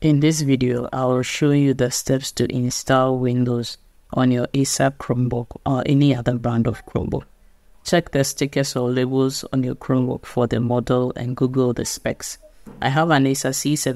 In this video, I will show you the steps to install Windows on your Acer Chromebook or any other brand of Chromebook. Check the stickers or labels on your Chromebook for the model and Google the specs. I have an Acer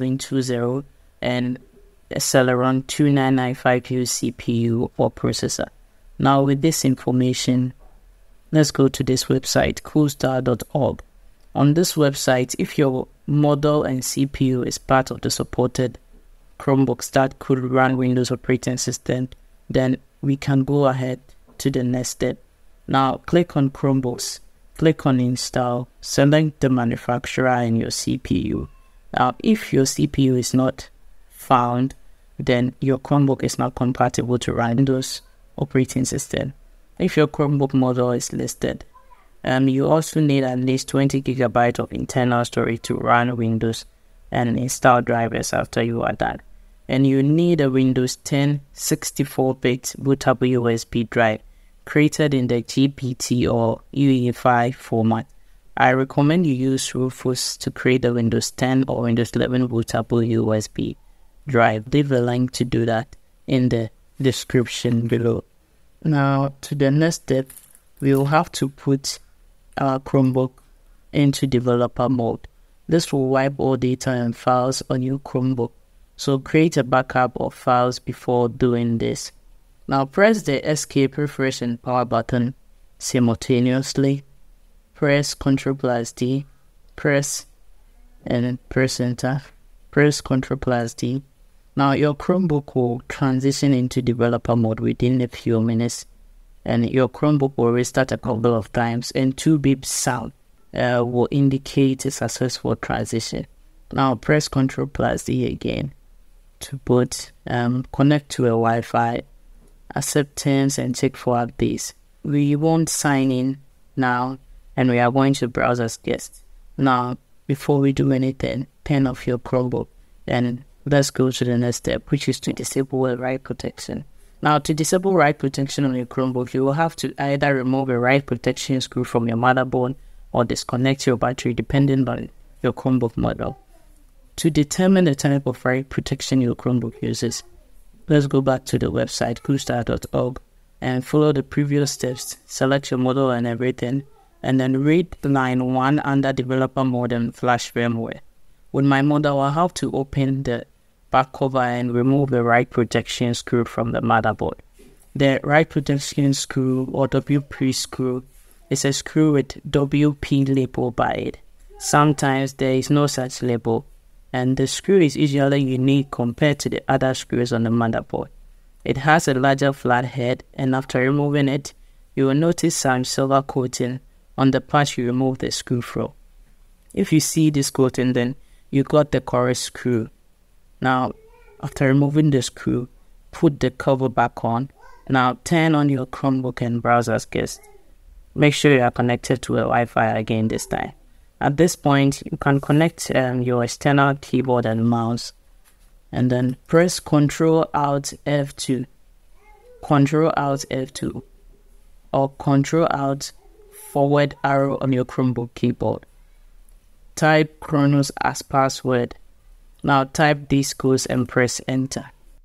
C720 and a Celeron 2995U CPU or processor. Now with this information, let's go to this website, coolstar.org. On this website, if your model and CPU is part of the supported Chromebooks that could run Windows operating system, then we can go ahead to the next step. Now click on Chromebooks, click on install, select the manufacturer and your CPU. Now if your CPU is not found, then your Chromebook is not compatible to run Windows operating system. If your Chromebook model is listed, you also need at least 20 GB of internal storage to run Windows and install drivers after you are done. And you need a Windows 10 64-bit bootable USB drive created in the GPT or UEFI format. I recommend you use Rufus to create a Windows 10 or Windows 11 bootable USB drive. Leave a link to do that in the description below. Now to the next step, we will have to put our Chromebook into developer mode. This will wipe all data and files on your Chromebook. So create a backup of files before doing this. Now press the escape, refresh and power button simultaneously. Press Ctrl+D, press and press enter. Press Ctrl+D. Now your Chromebook will transition into developer mode within a few minutes, and your Chromebook will restart a couple of times, and 2 beeps sound will indicate a successful transition. Now press Ctrl+D again to boot, connect to a Wi-Fi, accept terms and check for updates. We won't sign in now, and we are going to browse as guest. Now before we do anything, turn off your Chromebook and let's go to the next step, which is to disable write protection. Now to disable write protection on your Chromebook, you will have to either remove a write protection screw from your motherboard or disconnect your battery depending on your Chromebook model. To determine the type of write protection your Chromebook uses, let's go back to the website coolstar.org and follow the previous steps. Select your model and everything, and then read line 1 under developer mode and flash firmware. With my model, I'll have to open the back cover and remove the write protection screw from the motherboard. The write protection screw or WP screw is a screw with WP label by it. Sometimes there is no such label, and the screw is usually unique compared to the other screws on the motherboard. It has a larger flat head, and after removing it, you will notice some silver coating on the part you remove the screw from. If you see this coating, then you got the correct screw. Now, after removing the screw, put the cover back on. Now, turn on your Chromebook and browse as guest. Make sure you are connected to a Wi-Fi again this time. At this point, you can connect your external keyboard and mouse, and then press Ctrl-Alt F2, Ctrl-Alt F2, or Ctrl-Alt forward arrow on your Chromebook keyboard. Type Chronos as password. Now type these codes and press enter.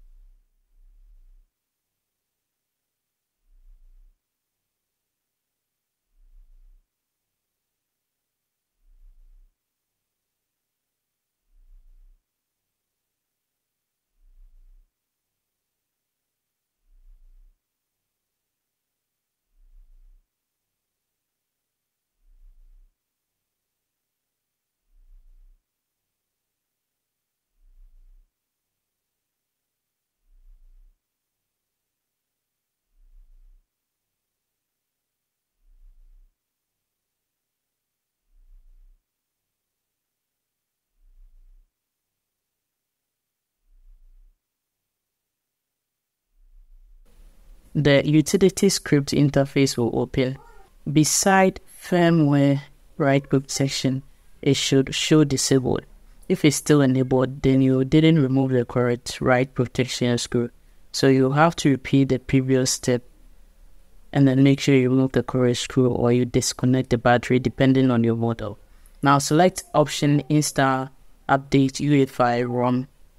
The utility script interface will open. Beside firmware write protection, it should show disabled. If it's still enabled, then you didn't remove the correct write protection screw. So you have to repeat the previous step and then make sure you remove the correct screw or you disconnect the battery depending on your model. Now select option install update UEFI ROM.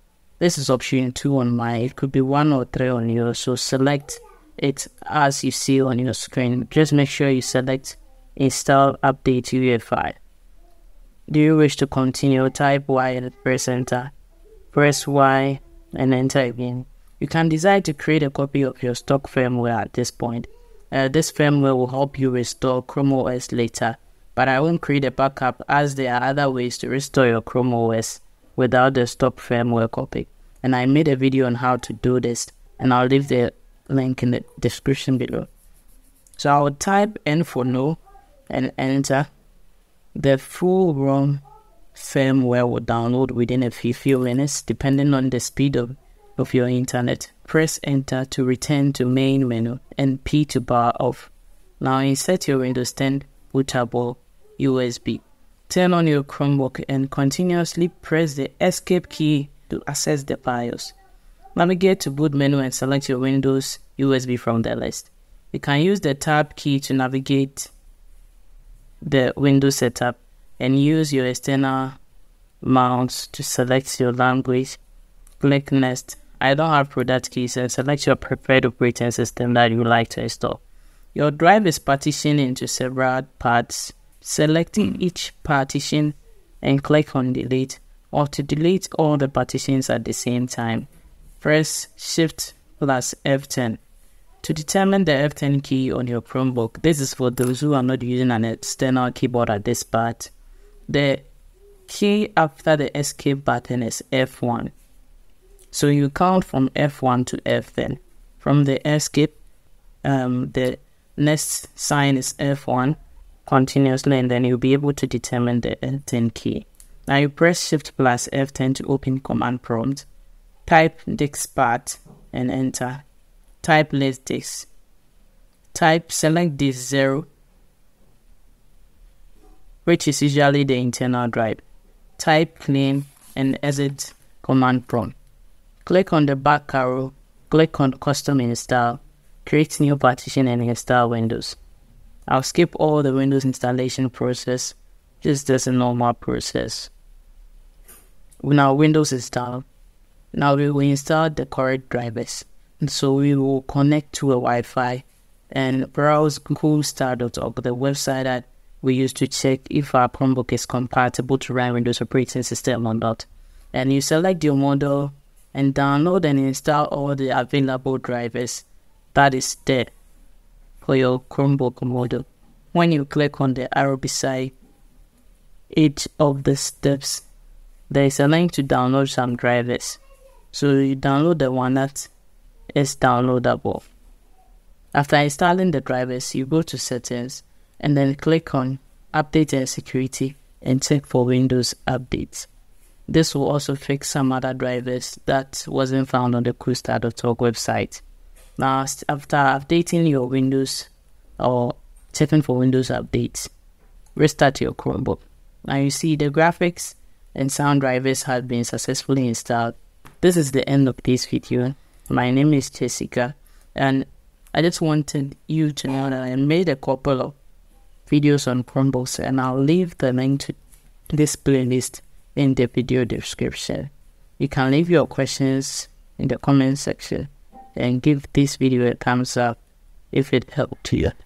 This is option 2 on mine. It could be 1 or 3 on yours. So select it as you see on your screen. Just make sure you select install update UEFI. Do you wish to continue? Type Y and press enter. Press Y and enter again. You can decide to create a copy of your stock firmware at this point. This firmware will help you restore Chrome OS later, but I won't create a backup as there are other ways to restore your Chrome OS without the stock firmware copy. And I made a video on how to do this, and I'll leave the link in the description below. So I will type N for no and enter. The full ROM firmware will download within a few minutes depending on the speed of your internet. Press enter to return to main menu and P to power off. Now insert your Windows 10 bootable USB. Turn on your Chromebook and continuously press the escape key to access the BIOS. Navigate to boot menu and select your Windows USB from the list. You can use the tab key to navigate the Windows setup and use your external mouse to select your language. Click next. I don't have product keys, and select your preferred operating system that you like to install. Your drive is partitioned into several parts. Selecting each partition and click on delete, or to delete all the partitions at the same time, press Shift plus F10. To determine the F10 key on your Chromebook, this is for those who are not using an external keyboard at this part. The key after the escape button is F1. So you count from F1 to F10. From the escape, the next sign is F1 continuously, and then you'll be able to determine the F10 key. Now you press Shift plus F10 to open command prompt. Type diskpart and enter. Type list disk. Select disk 0, which is usually the internal drive. Type clean and exit command prompt. Click on the back arrow, click on custom install, create new partition and install Windows. I'll skip all the Windows installation process, just as a normal process. Now Windows installed. Now we will install the correct drivers. And so we will connect to a Wi-Fi and browse coolstar.org, the website that we use to check if our Chromebook is compatible to run Windows operating system or not. And you select your model and download and install all the available drivers that is there for your Chromebook model. When you click on the arrow beside each of the steps, there is a link to download some drivers. So you download the one that is downloadable. After installing the drivers, you go to settings and then click on update and security and check for Windows updates. This will also fix some other drivers that wasn't found on the coolstar.org website. Now, after updating your Windows or checking for Windows updates, restart your Chromebook. Now you see the graphics and sound drivers have been successfully installed. This is the end of this video. My name is Jessica, and I just wanted you to know that I made a couple of videos on Chromebooks, and I'll leave the link to this playlist in the video description. You can leave your questions in the comment section and give this video a thumbs up if it helped you.